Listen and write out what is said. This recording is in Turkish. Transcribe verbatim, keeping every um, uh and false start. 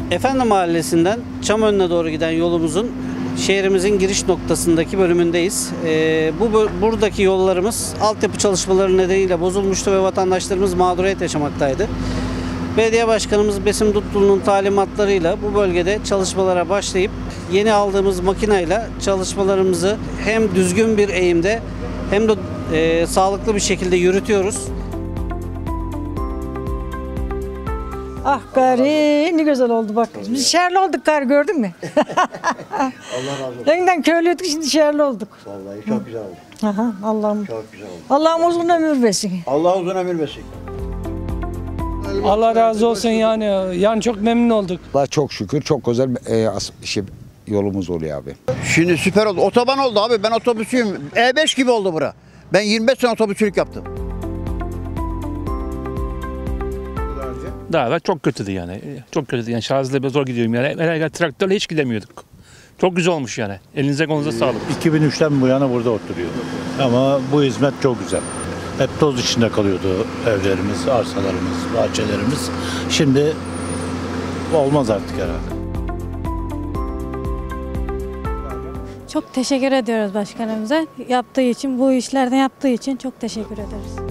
Efendi Mahallesi'nden Çamönü'ne doğru giden yolumuzun şehrimizin giriş noktasındaki bölümündeyiz. Ee, bu buradaki yollarımız altyapı çalışmaları nedeniyle bozulmuştu ve vatandaşlarımız mağduriyet yaşamaktaydı. Belediye Başkanımız Besim Dutlun'un talimatlarıyla bu bölgede çalışmalara başlayıp yeni aldığımız makineyle çalışmalarımızı hem düzgün bir eğimde hem de e, sağlıklı bir şekilde yürütüyoruz. Ah gari ne güzel oldu bak. Biz şehirli olduk gari, gördün mü? Allah razı olsun. Yeniden köylüydük, şimdi şehirli olduk. Vallahi çok güzel oldu. Aha, Allah'ım. Çok güzel oldu. Allah'ım uzun ömür versin. Allah uzun ömür versin. Allah razı olsun yani. Yani çok memnun olduk. Allah çok şükür çok güzel e, as- şey, yolumuz oluyor abi. Şimdi süper oldu. Otoban oldu abi. Ben otobüsüyüm. E beş gibi oldu bura. Ben yirmi beş sene otobüsçülük yaptım. Daha evvel çok kötüydü yani. Çok kötüydü yani. Şarjla zor gidiyorum yani. Herhalde traktörle hiç gidemiyorduk. Çok güzel olmuş yani. Elinize kolunuza sağlık. iki bin üçten bu yana burada oturuyor. Ama bu hizmet çok güzel. Hep toz içinde kalıyordu evlerimiz, arsalarımız, bahçelerimiz. Şimdi olmaz artık herhalde. Çok teşekkür ediyoruz başkanımıza. Yaptığı için, bu işlerden yaptığı için çok teşekkür ederiz.